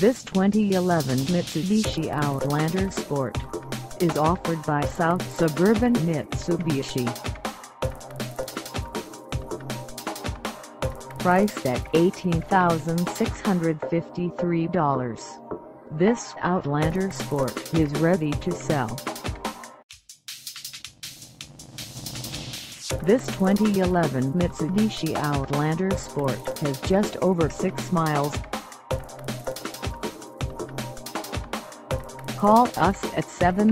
This 2011 Mitsubishi Outlander Sport is offered by South Suburban Mitsubishi. Priced at $18,653, this Outlander Sport is ready to sell. This 2011 Mitsubishi Outlander Sport has just over 6 miles. Call us at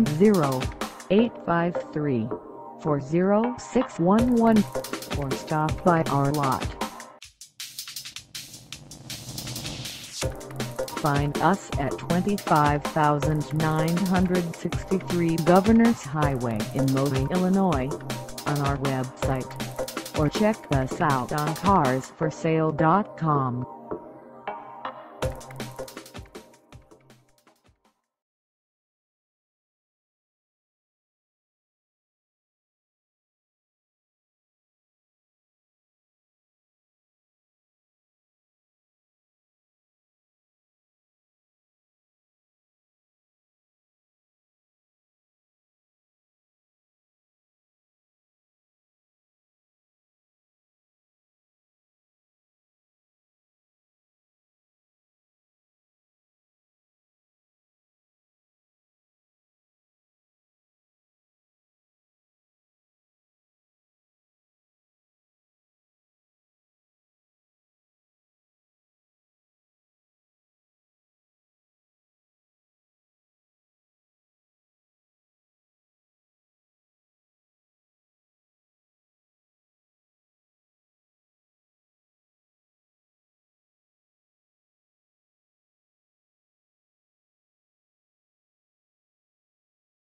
70853-40611 or stop by our lot. Find us at 25,963 Governors Highway in MONEE, Illinois, on our website, or check us out on carsforsale.com.